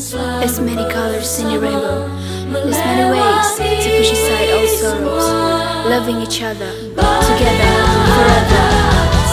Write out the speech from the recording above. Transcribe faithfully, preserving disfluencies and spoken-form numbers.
There's many colors in the rainbow. There's many ways to push aside all sorrows, loving each other together forever.